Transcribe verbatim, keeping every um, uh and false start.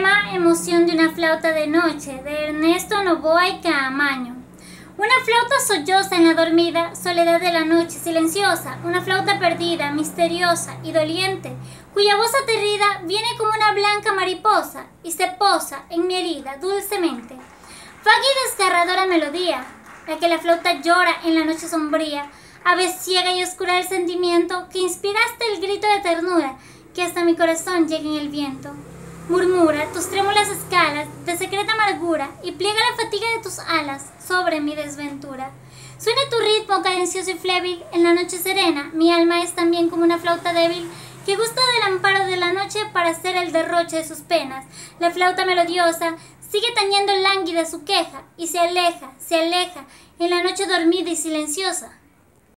Poema Emoción de una flauta de noche, de Ernesto Noboa y Caamaño. Una flauta solloza en la dormida soledad de la noche silenciosa, una flauta perdida, misteriosa y doliente, cuya voz aterrida viene como una blanca mariposa y se posa en mi herida dulcemente. Vaga y desgarradora melodía, la que la flauta llora en la noche sombría, ave ciega y oscura del sentimiento que inspiraste el grito de ternura que hasta mi corazón llega en el viento. Murmura tus trémulas escalas de secreta amargura y pliega la fatiga de tus alas sobre mi desventura. Suena tu ritmo cadencioso y flébil en la noche serena, mi alma es también como una flauta débil que gusta del amparo de la noche para hacer el derroche de sus penas. La flauta melodiosa sigue tañendo lánguida su queja y se aleja, se aleja en la noche dormida y silenciosa.